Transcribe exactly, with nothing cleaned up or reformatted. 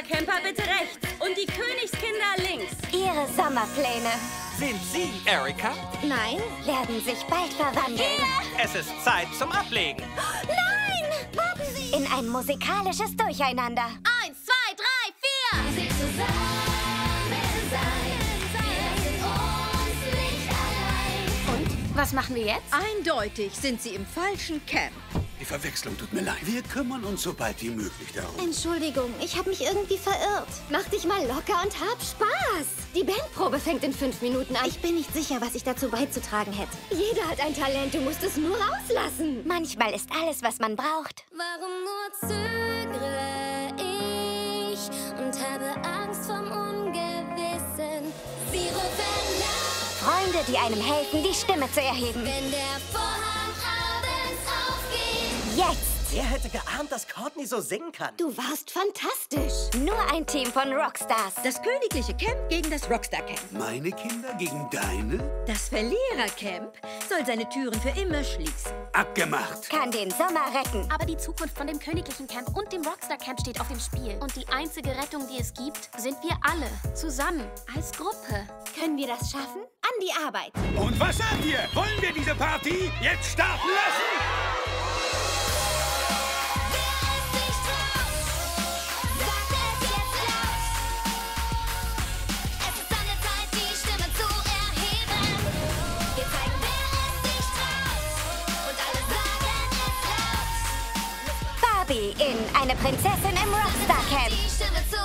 Rockstar-Camper bitte rechts und die Königskinder links. Ihre Sommerpläne. Sind Sie Erika? Nein, werden sich bald verwandeln. Hier! Es ist Zeit zum Ablegen. Nein! Warten Sie! In ein musikalisches Durcheinander. Eins, zwei, drei, vier! Sie zusammen sein, wir sind uns nicht allein. Und, was machen wir jetzt? Eindeutig sind Sie im falschen Camp. Die Verwechslung tut mir leid. Wir kümmern uns so bald wie möglich darum. Entschuldigung, ich habe mich irgendwie verirrt. Mach dich mal locker und hab Spaß. Die Bandprobe fängt in fünf Minuten an. Ich bin nicht sicher, was ich dazu beizutragen hätte. Jeder hat ein Talent, du musst es nur rauslassen. Manchmal ist alles, was man braucht. Warum nur zögere ich und habe Angst vom Ungewissen? Sie rufen laut, Freunde, die einem helfen, die Stimme zu erheben. wenn der Vorhang abends aufgeht. Jetzt! Wer hätte geahnt, dass Courtney so singen kann? Du warst fantastisch. Nur ein Team von Rockstars. Das königliche Camp gegen das Rockstar-Camp. Meine Kinder gegen deine? Das Verlierer-Camp soll seine Türen für immer schließen. Abgemacht. Kann den Sommer retten. Aber die Zukunft von dem königlichen Camp und dem Rockstar-Camp steht auf dem Spiel. Und die einzige Rettung, die es gibt, sind wir alle. Zusammen. Als Gruppe. Können wir das schaffen? An die Arbeit. Und was sagt ihr? Wollen wir diese Party jetzt starten lassen? Barbie in Eine Prinzessin im Rockstar-Camp. Die Stimme zu